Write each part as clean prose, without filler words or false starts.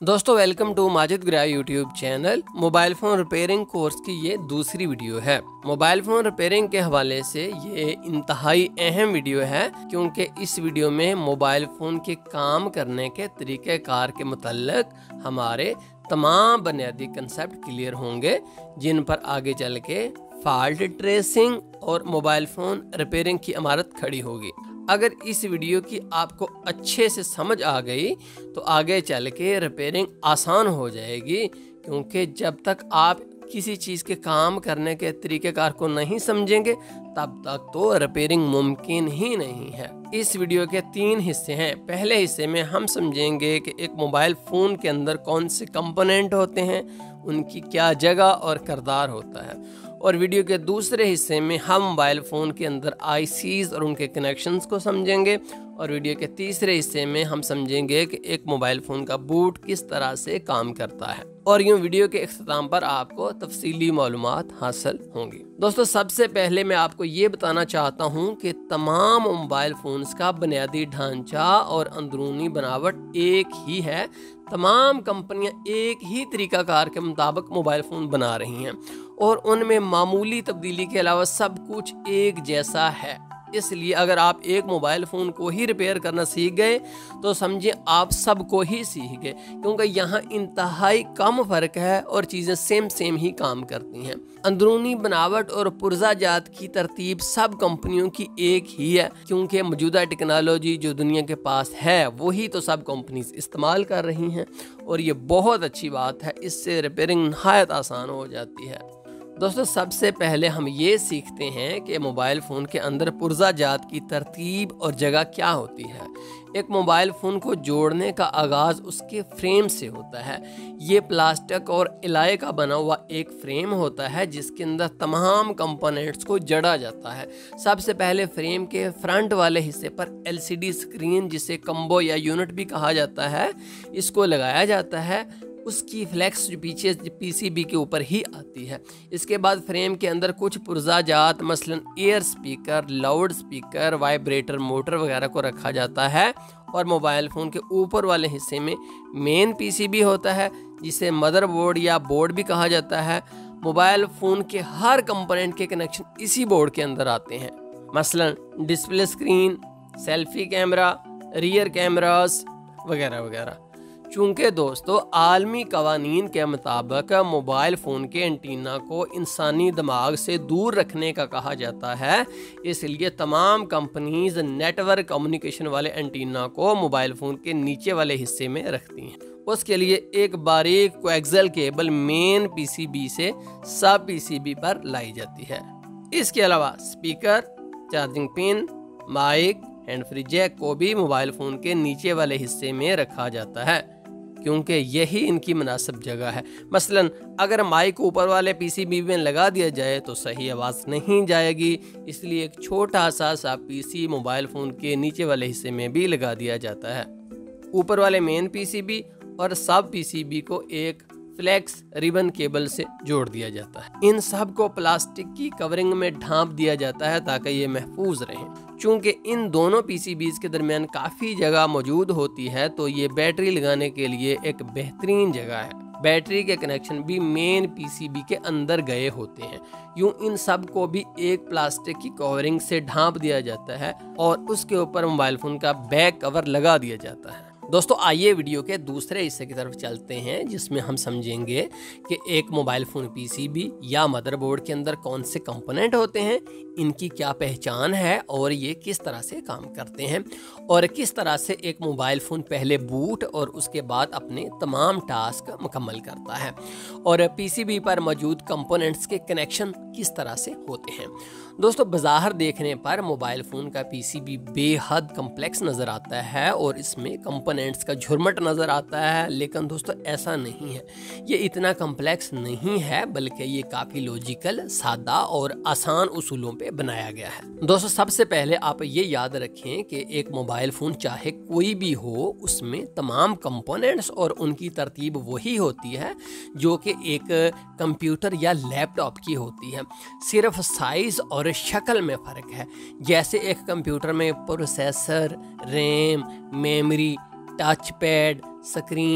दोस्तों welcome to Majid ग्रा YouTube channel. Mobile phone repairing course की ये दूसरी वीडियो है। मोबाइल फ़ोन रिपेयरिंग के हवाले से ये इंतहाई अहम वीडियो है, क्योंकि इस वीडियो में मोबाइल फ़ोन के काम करने के तरीक़ेकार के मुतल्लिक हमारे तमाम बुनियादी कंसेप्ट क्लियर होंगे, जिन पर आगे चल के फॉल्ट ट्रेसिंग और मोबाइल फ़ोन रिपेयरिंग की इमारत खड़ी होगी। अगर इस वीडियो की आपको अच्छे से समझ आ गई तो आगे चल के रिपेयरिंग आसान हो जाएगी, क्योंकि जब तक आप किसी चीज़ के काम करने के तरीक़ेकार को नहीं समझेंगे तब तक तो रिपेयरिंग मुमकिन ही नहीं है। इस वीडियो के 3 हिस्से हैं। पहले हिस्से में हम समझेंगे कि एक मोबाइल फ़ोन के अंदर कौन से कंपोनेंट होते हैं, उनकी क्या जगह और किरदार होता है, और वीडियो के दूसरे हिस्से में हम मोबाइल फ़ोन के अंदर आईसीज़ और उनके कनेक्शंस को समझेंगे, और वीडियो के तीसरे हिस्से में हम समझेंगे कि एक मोबाइल फ़ोन का बूट किस तरह से काम करता है। और यूँ वीडियो के इख्तिताम पर आपको तफसीली मालूमात हासिल होंगी। दोस्तों सबसे पहले मैं आपको ये बताना चाहता हूँ कि तमाम मोबाइल फ़ोन्स का बुनियादी ढांचा और अंदरूनी बनावट एक ही है। तमाम कंपनियां एक ही तरीक़ाकार के मुताबिक मोबाइल फ़ोन बना रही हैं और उनमें मामूली तब्दीली के अलावा सब कुछ एक जैसा है। इसलिए अगर आप एक मोबाइल फ़ोन को ही रिपेयर करना सीख गए तो समझिए आप सब को ही सीख गए, क्योंकि यहाँ इंतहाई कम फ़र्क है और चीज़ें सेम ही काम करती हैं। अंदरूनी बनावट और पुर्जा जात की तरतीब सब कंपनियों की एक ही है, क्योंकि मौजूदा टेक्नोलॉजी जो दुनिया के पास है वही तो सब कंपनीज इस्तेमाल कर रही हैं, और ये बहुत अच्छी बात है। इससे रिपेयरिंग नहायत आसान हो जाती है। दोस्तों सबसे पहले हम ये सीखते हैं कि मोबाइल फ़ोन के अंदर पुर्जा जात की तरतीब और जगह क्या होती है। एक मोबाइल फ़ोन को जोड़ने का आगाज़ उसके फ्रेम से होता है। ये प्लास्टिक और इलाय का बना हुआ एक फ्रेम होता है जिसके अंदर तमाम कंपोनेंट्स को जड़ा जाता है। सबसे पहले फ्रेम के फ्रंट वाले हिस्से पर एलसीडी स्क्रीन, जिसे कम्बो या यूनिट भी कहा जाता है, इसको लगाया जाता है। उसकी फ्लैक्स जो पीछे पीसीबी के ऊपर ही आती है। इसके बाद फ्रेम के अंदर कुछ पुर्जा जात मसलन air speaker, loud speaker, vibrator, motor वगैरह को रखा जाता है। और मोबाइल फ़ोन के ऊपर वाले हिस्से में मेन पीसीबी होता है, जिसे मदरबोर्ड या बोर्ड भी कहा जाता है। मोबाइल फ़ोन के हर कंपोनेंट के कनेक्शन इसी बोर्ड के अंदर आते हैं, मसलन display screen, selfie camera, rear cameras वगैरह वगैरह। चूँकि दोस्तों आलमी कवानीन के मुताबिक मोबाइल फ़ोन के एंटीना को इंसानी दिमाग से दूर रखने का कहा जाता है, इसलिए तमाम कंपनीज नेटवर्क कम्युनिकेशन वाले एंटीना को मोबाइल फ़ोन के नीचे वाले हिस्से में रखती हैं। उसके लिए एक बारीक कोएक्सियल केबल मेन पीसीबी से सब पीसीबी पर लाई जाती है। इसके अलावा speaker, charging pin, mic, hand free jack को भी मोबाइल फ़ोन के नीचे वाले हिस्से में रखा जाता है, क्योंकि यही इनकी मुनासिब जगह है। मसलन अगर माइक ऊपर वाले पीसीबी में लगा दिया जाए तो सही आवाज़ नहीं जाएगी, इसलिए एक छोटा सा पीसी मोबाइल फ़ोन के नीचे वाले हिस्से में भी लगा दिया जाता है। ऊपर वाले मेन पीसीबी और सब पीसीबी को एक फ्लैक्स रिबन केबल से जोड़ दिया जाता है। इन सब को प्लास्टिक की कवरिंग में ढांप दिया जाता है ताकि ये महफूज रहें। चूँकि इन दोनों पीसीबीज के दरमियान काफ़ी जगह मौजूद होती है, तो ये बैटरी लगाने के लिए एक बेहतरीन जगह है। बैटरी के कनेक्शन भी मेन पीसीबी के अंदर गए होते हैं। यूँ इन सब को भी एक प्लास्टिक की कवरिंग से ढांप दिया जाता है और उसके ऊपर मोबाइल फ़ोन का बैक कवर लगा दिया जाता है। दोस्तों आइए वीडियो के दूसरे हिस्से की तरफ चलते हैं, जिसमें हम समझेंगे कि एक मोबाइल फ़ोन पीसीबी या मदरबोर्ड के अंदर कौन से कंपोनेंट होते हैं, इनकी क्या पहचान है और ये किस तरह से काम करते हैं, और किस तरह से एक मोबाइल फ़ोन पहले बूट और उसके बाद अपने तमाम टास्क मुकम्मल करता है, और पीसीबी पर मौजूद कंपोनेंट्स के कनेक्शन किस तरह से होते हैं। दोस्तों बज़ाहिर देखने पर मोबाइल फ़ोन का पीसीबी बेहद कम्प्लेक्स नज़र आता है और इसमें कंपोनेंट्स का झुरमट नज़र आता है, लेकिन दोस्तों ऐसा नहीं है। ये इतना कम्प्लेक्स नहीं है, बल्कि ये काफ़ी लॉजिकल, सादा और आसान उसूलों पे बनाया गया है। दोस्तों सबसे पहले आप ये याद रखें कि एक मोबाइल फ़ोन चाहे कोई भी हो, उसमें तमाम कंपोनेंट्स और उनकी तरतीब वही होती है जो कि एक कंप्यूटर या लैपटॉप की होती है। सिर्फ साइज़ और शक्ल में फ़र्क है। जैसे एक कंप्यूटर में processor, RAM, memory, touch pad, screen,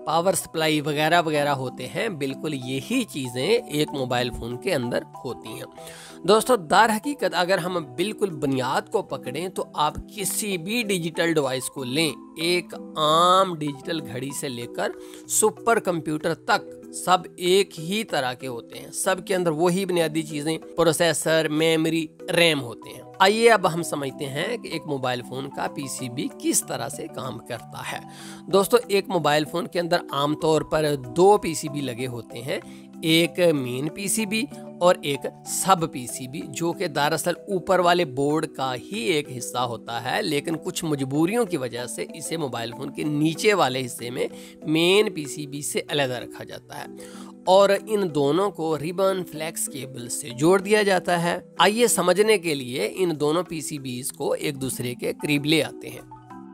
power supply वगैरह वगैरह होते हैं, बिल्कुल यही चीज़ें एक मोबाइल फ़ोन के अंदर होती हैं। दोस्तों, दर हकीकत अगर हम बिल्कुल बुनियाद को पकड़ें तो आप किसी भी डिजिटल डिवाइस को लें, एक आम डिजिटल घड़ी से लेकर सुपर कंप्यूटर तक, सब एक ही तरह के होते हैं। सब के अंदर वही बुनियादी चीज़ें, प्रोसेसर, मेमोरी, रैम होते हैं। आइए अब हम समझते हैं कि एक मोबाइल फ़ोन का पीसीबी किस तरह से काम करता है। दोस्तों, एक मोबाइल फ़ोन के अंदर आमतौर पर 2 पीसीबी लगे होते हैं, एक मेन पीसीबी और एक सब पीसीबी, जो कि दरअसल ऊपर वाले बोर्ड का ही एक हिस्सा होता है, लेकिन कुछ मजबूरियों की वजह से इसे मोबाइल फ़ोन के नीचे वाले हिस्से में मेन पीसीबी से अलग रखा जाता है और इन दोनों को रिबन फ्लेक्स केबल से जोड़ दिया जाता है। आइए समझने के लिए इन दोनों पीसीबीज को एक दूसरे के करीब ले आते हैं।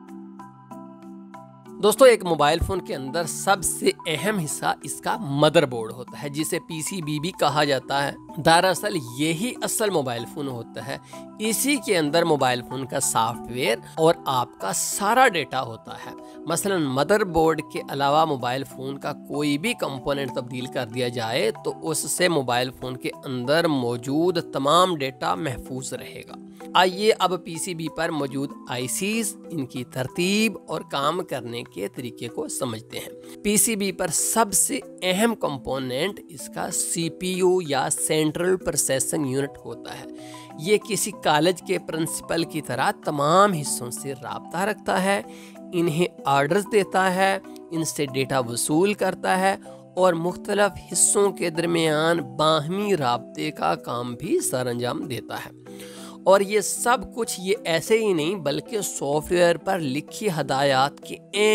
दोस्तों, एक मोबाइल फ़ोन के अंदर सबसे अहम हिस्सा इसका मदरबोर्ड होता है, जिसे पीसीबी भी कहा जाता है। दरअसल यही असल मोबाइल फ़ोन होता है। इसी के अंदर मोबाइल फ़ोन का सॉफ्टवेयर और आपका सारा डेटा होता है। मसलन मदरबोर्ड के अलावा मोबाइल फ़ोन का कोई भी कंपोनेंट तब्दील कर दिया जाए तो उससे मोबाइल फ़ोन के अंदर मौजूद तमाम डेटा महफूज रहेगा। आइए अब पीसीबी पर मौजूद आईसीज, इनकी तरतीब और काम करने के तरीके को समझते हैं। पीसीबी पर सबसे अहम कंपोनेंट इसका सीपीयू या सेंट्रल प्रोसेसिंग यूनिट होता है। ये किसी कॉलेज के प्रिंसिपल की तरह तमाम हिस्सों से राब्ता रखता है, इन्हें ऑर्डर्स देता है, इनसे डेटा वसूल करता है और मुख्तलिफ हिस्सों के दरमियान बाहमी राब्ते का काम भी सरअंजाम देता है। और ये सब कुछ ये ऐसे ही नहीं बल्कि सॉफ्टवेयर पर लिखी हदायत के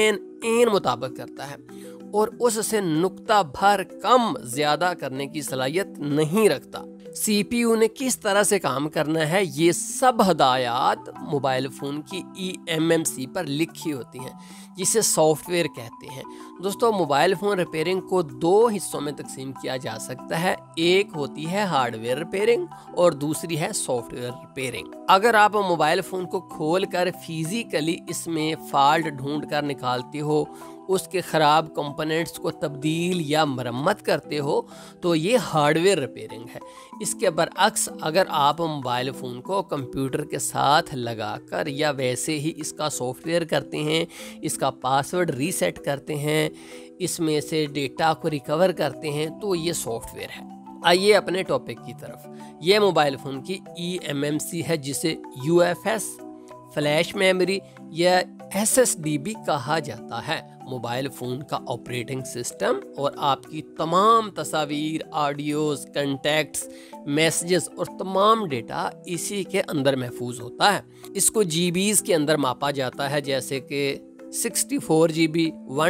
एन मुताबिक करता है और उससे नुक्ता भर कम ज्यादा करने की सलाहियत नहीं रखता। सीपीयू ने किस तरह से काम करना है, ये सब हदायत मोबाइल फ़ोन की ईएमएमसी पर लिखी होती हैं, जिसे सॉफ्टवेयर कहते हैं। दोस्तों, मोबाइल फ़ोन रिपेयरिंग को 2 हिस्सों में तकसीम किया जा सकता है। एक होती है हार्डवेयर रिपेयरिंग और दूसरी है सॉफ्टवेयर रिपेयरिंग। अगर आप मोबाइल फ़ोन को खोलकर फिजिकली इसमें फॉल्ट ढूंढ कर निकालते हो, उसके ख़राब कंपोनेंट्स को तब्दील या मरम्मत करते हो, तो ये हार्डवेयर रिपेयरिंग है। इसके बरअक्स अगर आप मोबाइल फ़ोन को कंप्यूटर के साथ लगाकर या वैसे ही इसका सॉफ्टवेयर करते हैं, इसका पासवर्ड रीसेट करते हैं, इसमें से डेटा को रिकवर करते हैं, तो ये सॉफ्टवेयर है। आइए अपने टॉपिक की तरफ। ये मोबाइल फ़ोन की ईएमएमसी है, जिसे यूएफएस, फ्लैश मेमोरी या एसएसडी भी कहा जाता है। मोबाइल फ़ोन का ऑपरेटिंग सिस्टम और आपकी तमाम तस्वीर, ऑडियोज़, कॉन्टैक्ट्स, मैसेजेस और तमाम डेटा इसी के अंदर महफूज होता है। इसको जीबीज़ के अंदर मापा जाता है, जैसे कि 64 GB,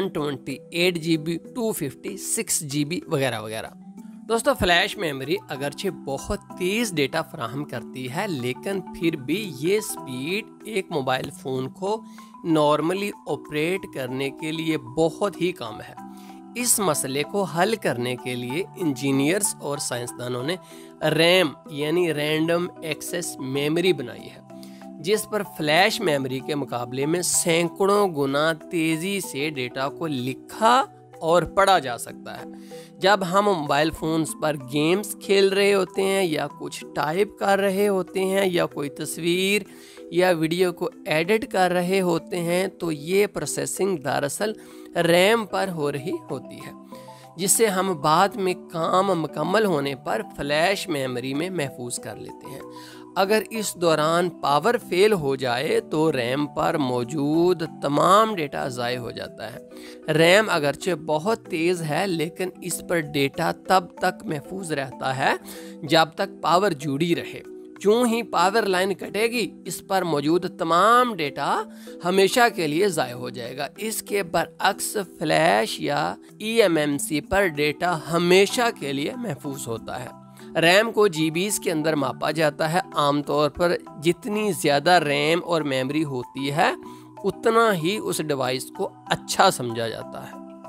128 GB, 256 GB वगैरह वगैरह। दोस्तों, फ्लैश मेमोरी अगरचे बहुत तेज़ डेटा फराहम करती है, लेकिन फिर भी ये स्पीड एक मोबाइल फ़ोन को नॉर्मली ऑपरेट करने के लिए बहुत ही कम है। इस मसले को हल करने के लिए इंजीनियर्स और साइंसदानों ने रैम यानी रैंडम एक्सेस मेमोरी बनाई है, जिस पर फ्लैश मेमोरी के मुकाबले में सैकड़ों गुना तेज़ी से डेटा को लिखा और पढ़ा जा सकता है। जब हम मोबाइल फ़ोन्स पर गेम्स खेल रहे होते हैं या कुछ टाइप कर रहे होते हैं या कोई तस्वीर या वीडियो को एडिट कर रहे होते हैं, तो ये प्रोसेसिंग दरअसल रैम पर हो रही होती है, जिससे हम बाद में काम मुकम्मल होने पर फ्लैश मेमोरी में महफूज कर लेते हैं। अगर इस दौरान पावर फेल हो जाए तो रैम पर मौजूद तमाम डेटा ज़ाय हो जाता है। रैम अगरचे बहुत तेज़ है, लेकिन इस पर डेटा तब तक महफूज रहता है जब तक पावर जुड़ी रहे। जो ही पावर लाइन कटेगी, इस पर मौजूद तमाम डेटा हमेशा के लिए ज़ाय हो जाएगा। इसके बरअक्स फ्लैश या ईएमएमसी पर डेटा हमेशा के लिए महफूज होता है। रैम को जीबीज़ के अंदर मापा जाता है। आमतौर पर जितनी ज़्यादा रैम और मेमोरी होती है, उतना ही उस डिवाइस को अच्छा समझा जाता है।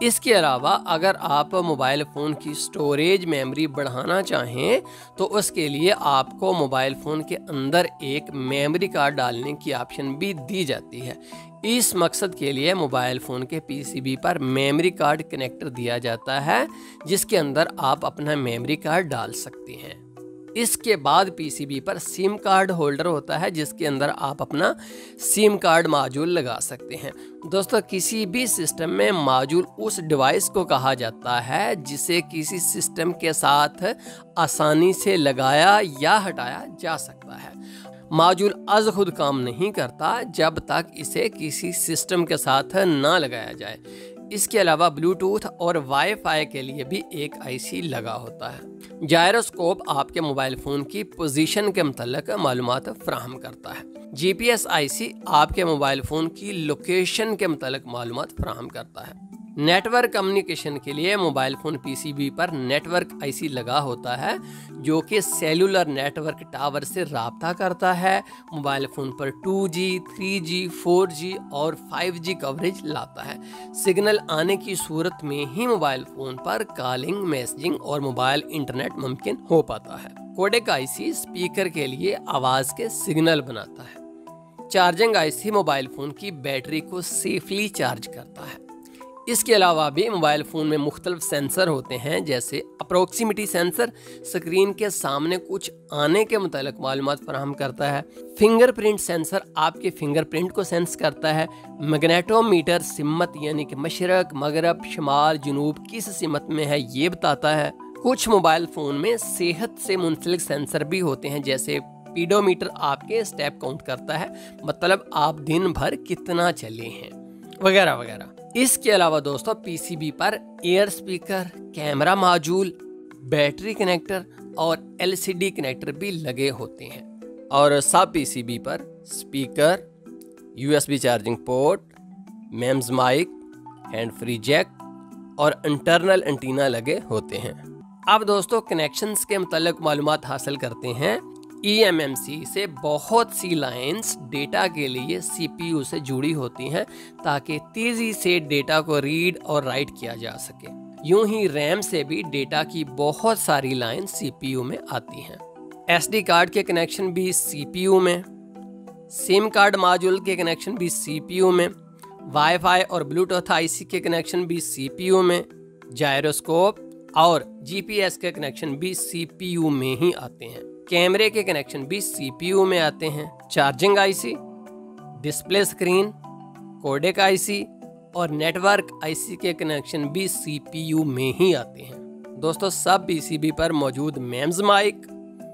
इसके अलावा अगर आप मोबाइल फ़ोन की स्टोरेज मेमोरी बढ़ाना चाहें तो उसके लिए आपको मोबाइल फ़ोन के अंदर एक मेमोरी कार्ड डालने की ऑप्शन भी दी जाती है। इस मकसद के लिए मोबाइल फ़ोन के पीसीबी पर मेमोरी कार्ड कनेक्टर दिया जाता है, जिसके अंदर आप अपना मेमोरी कार्ड डाल सकते हैं। इसके बाद पीसीबी पर सिम कार्ड होल्डर होता है, जिसके अंदर आप अपना सिम कार्ड मॉड्यूल लगा सकते हैं। दोस्तों, किसी भी सिस्टम में मॉड्यूल उस डिवाइस को कहा जाता है जिसे किसी सिस्टम के साथ आसानी से लगाया या हटाया जा सकता है। मॉड्यूल अज खुद काम नहीं करता जब तक इसे किसी सिस्टम के साथ ना लगाया जाए। इसके अलावा ब्लूटूथ और वाईफाई के लिए भी एक आईसी लगा होता है। जायरोस्कोप आपके मोबाइल फ़ोन की पोजीशन के मुतल्लिक मालूमात फराहम करता है। जीपीएस आईसी आपके मोबाइल फ़ोन की लोकेशन के मुतल्लिक मालूमात फराहम करता है। नेटवर्क कम्युनिकेशन के लिए मोबाइल फ़ोन पीसीबी पर नेटवर्क आईसी लगा होता है, जो कि सेलुलर नेटवर्क टावर से राब्ता करता है। मोबाइल फ़ोन पर 2G, 3G, 4G और 5G कवरेज लाता है। सिग्नल आने की सूरत में ही मोबाइल फ़ोन पर कॉलिंग, मैसेजिंग और मोबाइल इंटरनेट मुमकिन हो पाता है। कोडेक आईसी स्पीकर के लिए आवाज़ के सिग्नल बनाता है। चार्जिंग आईसी मोबाइल फ़ोन की बैटरी को सेफली चार्ज करता है। इसके अलावा भी मोबाइल फ़ोन में मुख्तलिफ सेंसर होते हैं, जैसे अप्रोक्सीमिटी सेंसर स्क्रीन के सामने कुछ आने के मुतालिक मालूमात फराहम करता है। फिंगरप्रिंट सेंसर आपके फिंगरप्रिंट को सेंस करता है। मैग्नेटोमीटर सिमत यानी कि मशरक, मगरब, शमाल, जनूब किस सिमत में है ये बताता है। कुछ मोबाइल फ़ोन में सेहत से मुंसलिक सेंसर भी होते हैं, जैसे पीडोमीटर आपके स्टेप काउंट करता है, मतलब आप दिन भर कितना चले हैं, वगैरह वगैरह। इसके अलावा दोस्तों, पीसीबी पर air speaker, camera module, battery connector और एलसीडी कनेक्टर भी लगे होते हैं। और सब पीसीबी पर speaker, USB charging port, MEMS mic, hand free jack और इंटरनल एंटीना लगे होते हैं। अब दोस्तों, कनेक्शंस के मुतालिक मालूमात हासिल करते हैं। eMMC से बहुत सी लाइंस डेटा के लिए CPU से जुड़ी होती हैं, ताकि तेज़ी से डेटा को रीड और राइट किया जा सके। यूं ही रैम से भी डेटा की बहुत सारी लाइन CPU में आती हैं। SD कार्ड के कनेक्शन भी CPU में, सिम कार्ड मॉड्यूल के कनेक्शन भी CPU में, वाईफाई और ब्लूटूथ आईसी के कनेक्शन भी CPU में, जायरोस्कोप और GPS के कनेक्शन भी CPU में ही आते हैं। कैमरे के कनेक्शन भी CPU में आते हैं। Charging IC, display screen, codec IC और नेटवर्क आईसी के कनेक्शन भी CPU में ही आते हैं। दोस्तों, सब पीसीबी पर मौजूद मेम्स माइक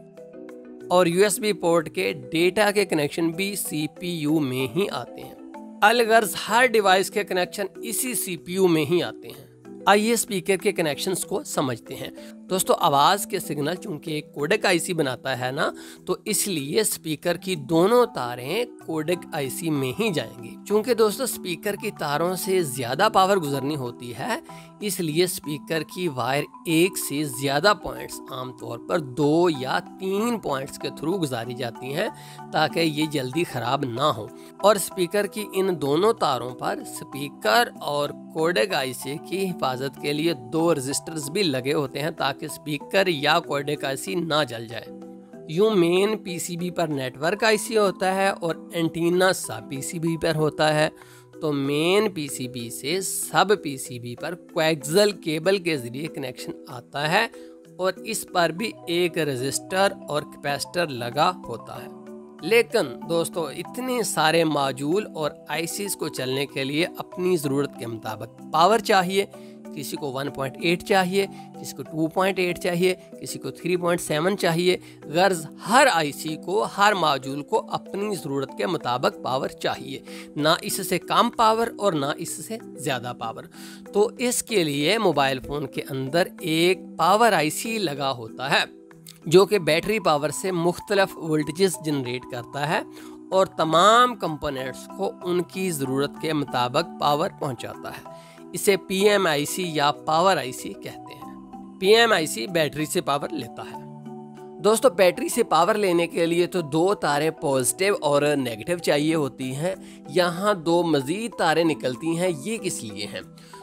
और USB पोर्ट के डेटा के कनेक्शन भी CPU में ही आते हैं। अलगर्ज हर डिवाइस के कनेक्शन इसी CPU में ही आते हैं। आइए स्पीकर के कनेक्शंस को समझते हैं। दोस्तों, आवाज़ के सिग्नल चूंकि कोडेक आईसी बनाता है ना, तो इसलिए स्पीकर की दोनों तारें कोडेक आईसी में ही जाएंगी। चूंकि दोस्तों स्पीकर की तारों से ज़्यादा पावर गुजरनी होती है, इसलिए स्पीकर की वायर एक से ज़्यादा पॉइंट्स, आमतौर पर 2 या 3 पॉइंट्स के थ्रू गुजारी जाती हैं, ताकि ये जल्दी ख़राब ना हो। और स्पीकर की इन दोनों तारों पर स्पीकर और कोडेक आईसी की हिफाजत के लिए 2 रजिस्टर्स भी लगे होते हैं, ताकि स्पीकर या कोडेक आईसी ना जल जाए। यूं मेन पीसीबी पर नेटवर्क आईसी होता है और एंटीना सब पीसीबी पर होता है। तो मेन पीसीबी से सब पीसीबी पर कोएक्सियल केबल के जरिए कनेक्शन आता है और इस पर भी एक रजिस्टर और कैपेसिटर लगा होता है। लेकिन दोस्तों, इतने सारे मॉड्यूल और आईसीज को चलने के लिए अपनी ज़रूरत के मुताबिक पावर चाहिए। किसी को 1.8 चाहिए, किसी को 2.8 चाहिए, किसी को 3.7 चाहिए। गर्ज हर आईसी को, हर मॉड्यूल को अपनी ज़रूरत के मुताबिक पावर चाहिए, ना इससे कम पावर और ना इससे ज़्यादा पावर। तो इसके लिए मोबाइल फ़ोन के अंदर एक पावर आईसी लगा होता है, जो कि बैटरी पावर से मुख्तलिफ वोल्टेजेस जनरेट करता है और तमाम कंपोनेंट्स को उनकी ज़रूरत के मुताबिक पावर पहुंचाता है। इसे PMIC या पावर आईसी कहते हैं। PMIC बैटरी से पावर लेता है। दोस्तों, बैटरी से पावर लेने के लिए तो 2 तारें पॉजिटिव और नेगेटिव चाहिए होती हैं। यहाँ 2 मज़ीद तारें निकलती हैं, ये किस लिए हैं?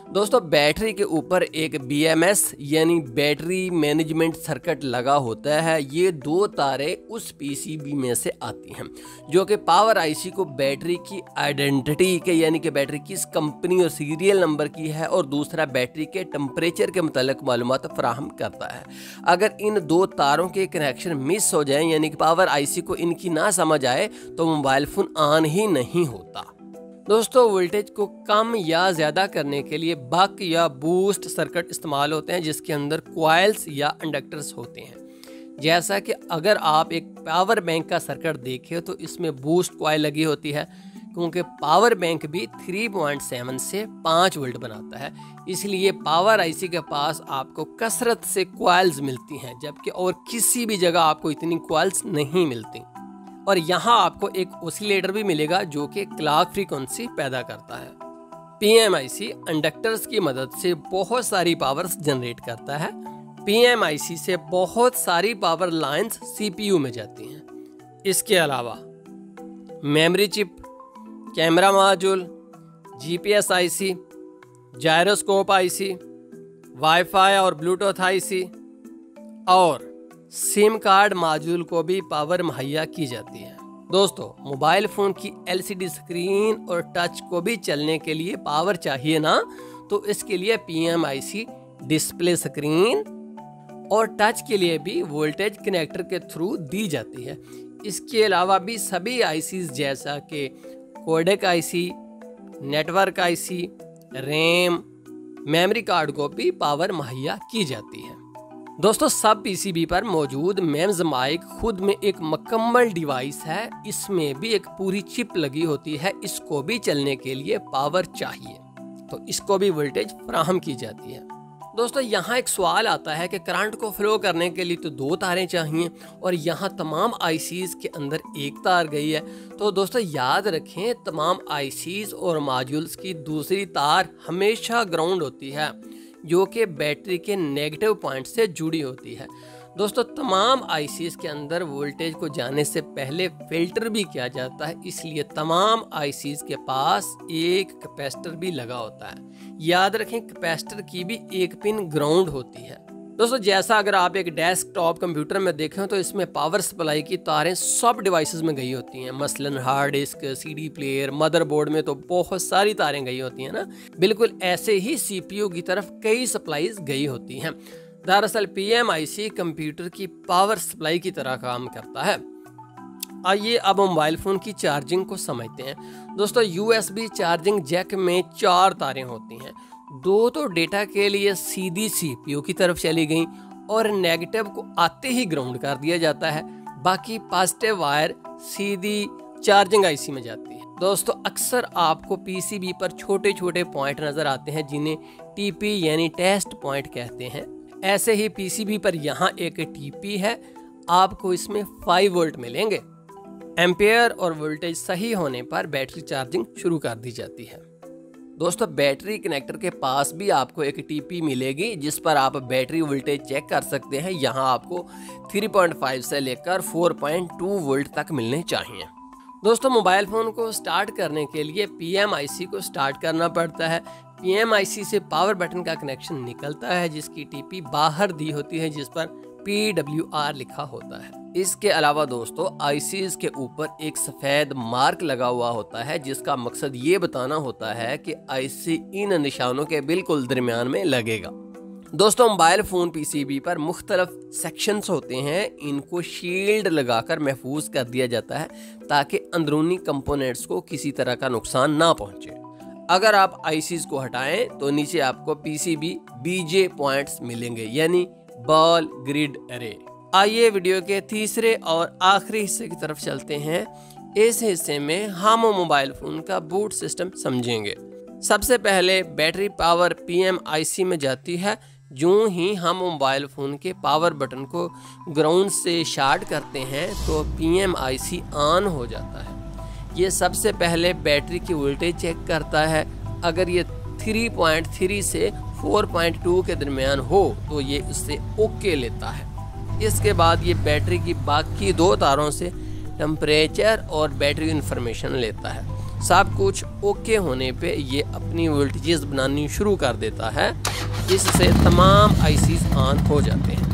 दोस्तों बैटरी के ऊपर एक BMS यानी बैटरी मैनेजमेंट सर्किट लगा होता है। ये 2 तारें उस PCB में से आती हैं जो कि पावर IC को बैटरी की आइडेंटिटी के यानी कि बैटरी किस कंपनी और सीरियल नंबर की है और दूसरा बैटरी के टेम्परेचर के मुतालिक मालूमात फराहम करता है। अगर इन 2 तारों के कनेक्शन मिस हो जाएं यानी कि पावर IC को इनकी ना समझ आए तो मोबाइल फ़ोन ऑन ही नहीं होता। दोस्तों वोल्टेज को कम या ज़्यादा करने के लिए बक या बूस्ट सर्किट इस्तेमाल होते हैं जिसके अंदर कॉइल्स या इंडक्टर्स होते हैं। जैसा कि अगर आप एक पावर बैंक का सर्किट देखें तो इसमें बूस्ट कॉइल लगी होती है क्योंकि पावर बैंक भी 3.7 से 5 वोल्ट बनाता है, इसलिए पावर IC के पास आपको कसरत से कॉइल्स मिलती हैं जबकि और किसी भी जगह आपको इतनी कॉइल्स नहीं मिलती। और यहाँ आपको एक ऑसिलेटर भी मिलेगा जो कि क्लॉक फ्रीक्वेंसी पैदा करता है। PMIC इंडक्टर्स की मदद से बहुत सारी पावर्स जनरेट करता है। PMIC से बहुत सारी पावर लाइंस CPU में जाती हैं। इसके अलावा memory chip, camera module, GPS IC, gyroscope IC, WiFi और ब्लूटूथ IC और सिम कार्ड मॉड्यूल को भी पावर मुहैया की जाती है। दोस्तों मोबाइल फ़ोन की LCD स्क्रीन और टच को भी चलने के लिए पावर चाहिए ना, तो इसके लिए PMIC डिस्प्ले स्क्रीन और टच के लिए भी वोल्टेज कनेक्टर के थ्रू दी जाती है। इसके अलावा भी सभी ICs जैसा कि codec IC, network IC, RAM, memory card को भी पावर मुहैया की जाती है। दोस्तों सब PCB पर मौजूद MEMS माइक खुद में एक मुकम्मल डिवाइस है। इसमें भी एक पूरी चिप लगी होती है। इसको भी चलने के लिए पावर चाहिए तो इसको भी वोल्टेज फराहम की जाती है। दोस्तों यहाँ एक सवाल आता है कि करंट को फ्लो करने के लिए तो 2 तारें चाहिए और यहाँ तमाम ICs के अंदर एक तार गई है। तो दोस्तों याद रखें तमाम ICs और मॉड्यूल्स की दूसरी तार हमेशा ग्राउंड होती है जो कि बैटरी के नेगेटिव पॉइंट से जुड़ी होती है। दोस्तों तमाम ICs के अंदर वोल्टेज को जाने से पहले फिल्टर भी किया जाता है, इसलिए तमाम ICs के पास एक कैपेसिटर भी लगा होता है। याद रखें कैपेसिटर की भी एक पिन ग्राउंड होती है। दोस्तों जैसा अगर आप एक डेस्कटॉप कंप्यूटर में देखें तो इसमें पावर सप्लाई की तारें सब डिवाइसेस में गई होती हैं, मसलन hard disk, CD player, motherboard में तो बहुत सारी तारें गई होती हैं ना। बिल्कुल ऐसे ही CPU की तरफ कई सप्लाईज गई होती हैं। दरअसल PMIC कंप्यूटर की पावर सप्लाई की तरह काम करता है। आइए अब मोबाइल फ़ोन की चार्जिंग को समझते हैं। दोस्तों USB चार्जिंग जैक में 4 तारें होती हैं। 2 तो डेटा के लिए सीधी CPU की तरफ चली गई और नेगेटिव को आते ही ग्राउंड कर दिया जाता है। बाकी पॉजिटिव वायर सीधी चार्जिंग IC में जाती है। दोस्तों अक्सर आपको PCB पर छोटे छोटे पॉइंट नज़र आते हैं जिन्हें TP यानी टेस्ट पॉइंट कहते हैं। ऐसे ही PCB पर यहाँ एक TP है, आपको इसमें 5 वोल्ट मिलेंगे। एम्पेयर और वोल्टेज सही होने पर बैटरी चार्जिंग शुरू कर दी जाती है। दोस्तों बैटरी कनेक्टर के पास भी आपको एक TP मिलेगी जिस पर आप बैटरी वोल्टेज चेक कर सकते हैं। यहाँ आपको 3.5 से लेकर 4.2 वोल्ट तक मिलने चाहिए। दोस्तों मोबाइल फ़ोन को स्टार्ट करने के लिए PMIC को स्टार्ट करना पड़ता है। PMIC से पावर बटन का कनेक्शन निकलता है जिसकी TP बाहर दी होती है जिस पर PWR लिखा होता है। इसके अलावा दोस्तों ICs के ऊपर एक सफ़ेद मार्क लगा हुआ होता है जिसका मकसद ये बताना होता है कि IC इन निशानों के बिल्कुल दरमियान में लगेगा। दोस्तों मोबाइल फ़ोन PCB पर मुख्तलिफ सेक्शंस होते हैं, इनको शील्ड लगाकर महफूज कर दिया जाता है ताकि अंदरूनी कंपोनेंट्स को किसी तरह का नुकसान ना पहुँचे। अगर आप ICs को हटाएं तो नीचे आपको PCB BJ पॉइंट्स मिलेंगे यानी बॉल ग्रिड एरे। आइए वीडियो के तीसरे और आखिरी हिस्से की तरफ चलते हैं। इस हिस्से में हम मोबाइल फ़ोन का बूट सिस्टम समझेंगे। सबसे पहले बैटरी पावर PMIC में जाती है। यूं ही हम मोबाइल फ़ोन के पावर बटन को ग्राउंड से शॉर्ट करते हैं तो PMIC ऑन हो जाता है। ये सबसे पहले बैटरी की वोल्टेज चेक करता है। अगर ये 3.3 से 4.2 के दरमियान हो तो ये उससे ओके लेता है। इसके बाद ये बैटरी की बाकी 2 तारों से टेम्परेचर और बैटरी इंफॉर्मेशन लेता है। सब कुछ ओके होने पे ये अपनी वोल्टेजेस बनानी शुरू कर देता है, जिससे तमाम आईसीज ऑन हो जाते हैं।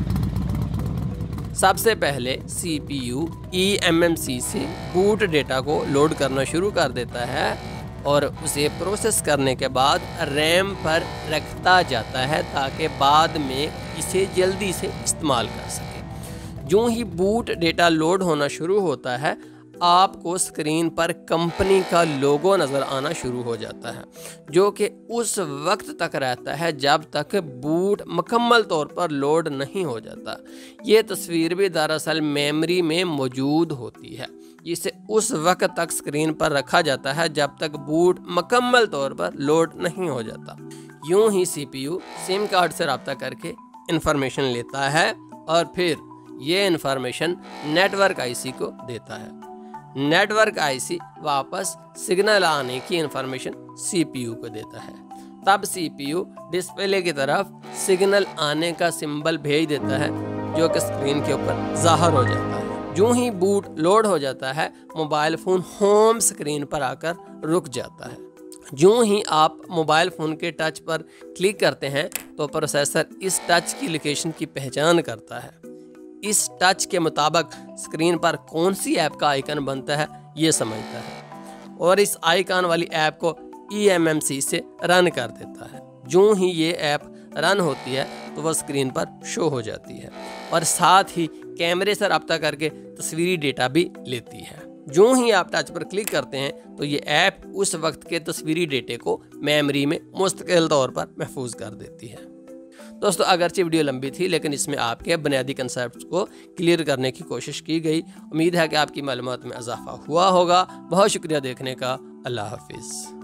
सबसे पहले CPU eMMC से बूट डेटा को लोड करना शुरू कर देता है और उसे प्रोसेस करने के बाद रैम पर रखता जाता है ताकि बाद में इसे जल्दी से इस्तेमाल कर सके। जो ही बूट डेटा लोड होना शुरू होता है, आपको स्क्रीन पर कंपनी का लोगो नज़र आना शुरू हो जाता है, जो कि उस वक्त तक रहता है जब तक बूट मुकम्मल तौर पर लोड नहीं हो जाता। ये तस्वीर भी दरअसल मेमोरी में मौजूद होती है, जिसे उस वक्त तक स्क्रीन पर रखा जाता है जब तक बूट मुकम्मल तौर पर लोड नहीं हो जाता। यूं ही CPU सिम कार्ड से रब्ता करके इंफॉर्मेशन लेता है और फिर ये इंफॉर्मेशन नेटवर्क आईसी को देता है। नेटवर्क आईसी वापस सिग्नल आने की इंफॉर्मेशन CPU को देता है। तब CPU डिस्प्ले की तरफ सिग्नल आने का सिंबल भेज देता है, जो कि स्क्रीन के ऊपर ज़ाहिर हो जाता है। जो ही बूट लोड हो जाता है, मोबाइल फ़ोन होम स्क्रीन पर आकर रुक जाता है। जो ही आप मोबाइल फ़ोन के टच पर क्लिक करते हैं तो प्रोसेसर इस टच की लोकेशन की पहचान करता है। इस टच के मुताबिक स्क्रीन पर कौन सी ऐप का आइकन बनता है ये समझता है और इस आइकन वाली ऐप को eMMC से रन कर देता है। जो ही ये ऐप रन होती है तो वह स्क्रीन पर शो हो जाती है और साथ ही कैमरे से रब्ता करके तस्वीरी डेटा भी लेती है। जो ही आप टच पर क्लिक करते हैं तो ये ऐप उस वक्त के तस्वीरी डेटे को मेमोरी में मुस्तकिल तौर पर महफूज कर देती है। दोस्तों, अगरचे वीडियो लंबी थी लेकिन इसमें आपके बुनियादी कंसेप्ट को क्लियर करने की कोशिश की गई। उम्मीद है कि आपकी मालूमात में इजाफा हुआ होगा। बहुत शुक्रिया देखने का। अल्लाह हाफिज़।